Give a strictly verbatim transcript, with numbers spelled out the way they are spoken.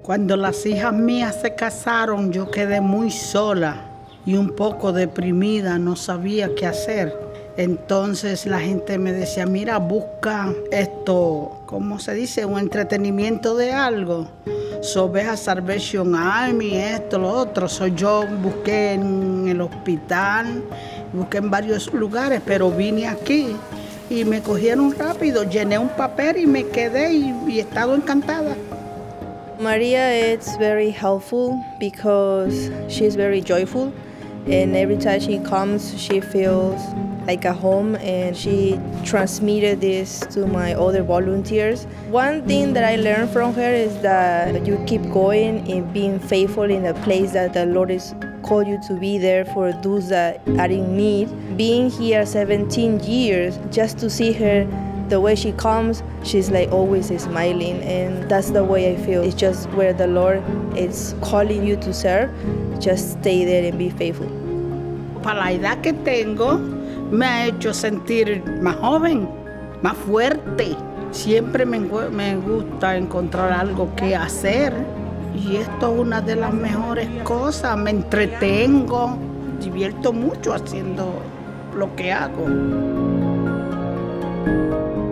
Cuando las hijas mías se casaron, yo quedé muy sola y un poco deprimida, no sabía qué hacer. Entonces la gente me decía, mira, busca esto, ¿cómo se dice? Un entretenimiento de algo. So, ves a Salvation Army, esto, lo otro. So, yo busqué en el hospital, busqué en varios lugares, pero vine aquí y me cogieron rápido. Llené un papel y me quedé y, y he estado encantada. Maria is very helpful because she's very joyful, and every time she comes she feels like a home, and she transmitted this to my other volunteers. One thing that I learned from her is that you keep going and being faithful in the place that the Lord is called you to be there for those that are in need. Being here seventeen years, just to see her the way she comes, she's like always smiling, and that's the way I feel. It's just where the Lord is calling you to serve, just stay there and be faithful. Para la edad que tengo, me ha hecho sentir más joven, más fuerte. Siempre me, me gusta encontrar algo que hacer y esto es una de las mejores cosas. Me entretengo, divierto mucho haciendo lo que hago.